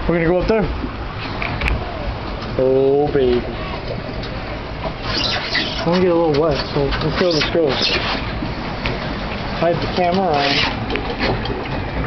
We're gonna go up there? Oh, baby. I want to get a little wet, so let's see how this goes. Hide the camera on.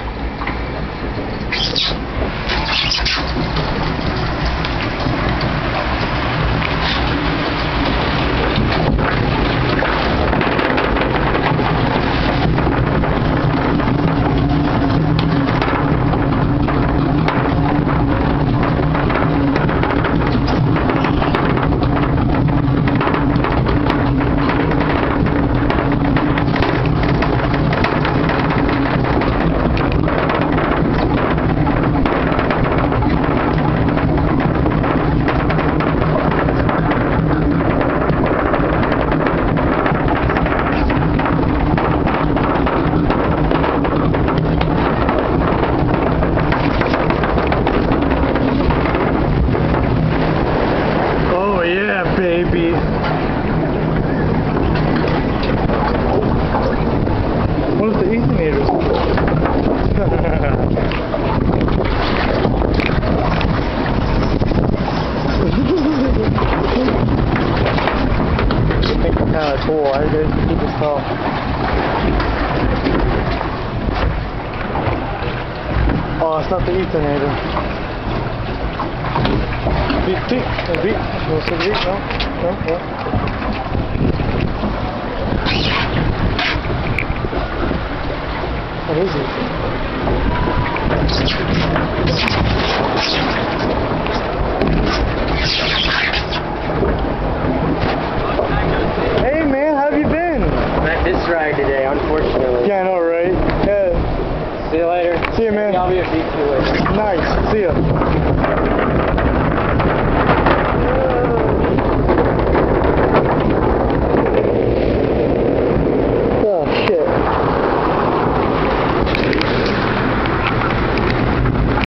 Baby. What is the Ethanator? I think it's kind of cool. I guess keep this tall. Oh, it's not the Ethanator. Beep, beep, beep. No, so beep, no, no. What is it? Hey man, how have you been? I'm at this ride today, unfortunately. Yeah, I know, right? Yeah. See you later. See you, man. Maybe I'll be a beat you later. Nice. See ya.